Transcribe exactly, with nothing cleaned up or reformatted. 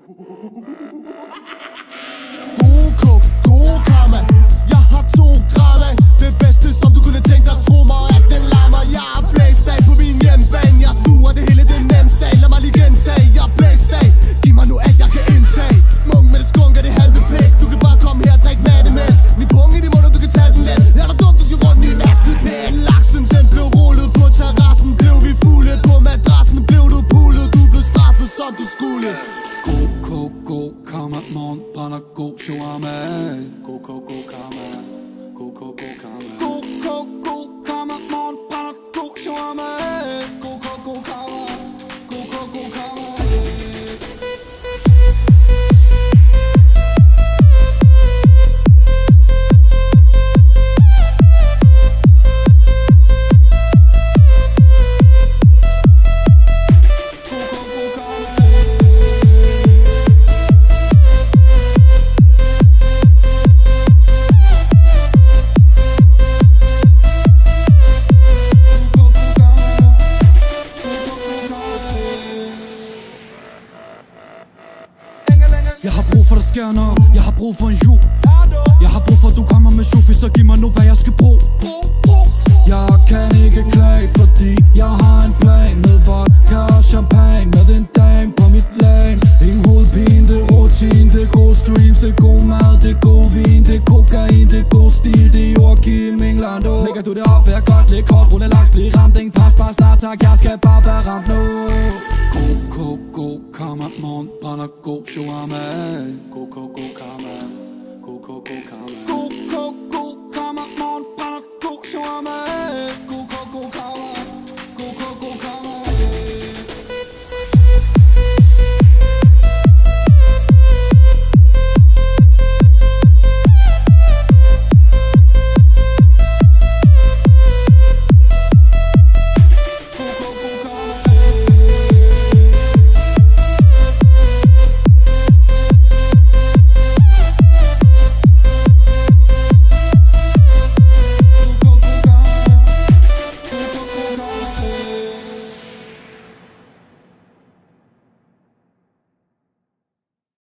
God kok, god karma. Jeg har to gram af det bedste, som du kunne tænke dig. Tro mig, at det lammer. Jeg er blæst af på min hjemmebane. Jeg suger det hele, det er nemt sag. Lad mig lige gentage, jeg er blæst af. Giv mig nu alt, jeg kan indtage. Munk med det skunker, det halve flæk. Du kan bare komme her og drikke mandemælk. Min punge i de munder, du kan tage den let. Er der dumt, du skal rundt i vasket pæl. Laksen, den blev rullet på terrassen. Blev vi fulde på madrassen. Blev du pullet, du blev straffet, som du skulle. God, god, god karma, morgen brænder god shawarma. God, god, god karma. God, god, god karma. God, god, god karma, morgen brænder god shawarma. God, god, god karma. God, god, god karma. Jeg har brug for, der sker noget. Jeg har brug for en jul. Jeg har brug for, at du kommer med Sofi. Så giv mig nu, hvad jeg skal bruge. Jeg kan ikke klage, fordi jeg har en plan. Med vodka og champagne. Med en dame på mit lane. Ingen hovedpine, det er rutine. Det er gode streams, det er god mad. Det er god vin, det er kokain. Det er god stil, det er Joachim Englando. Lægger du det op, vær godt, læg kort, rulle langs. Bliv ramt, ingen pas, bare start, tak. Jeg skal bare være ramt nu. God, god, god karma, morgen brænder god shawarma. God, god, god karma. God, god, god karma. God, god, god karma, morgen brænder god shawarma.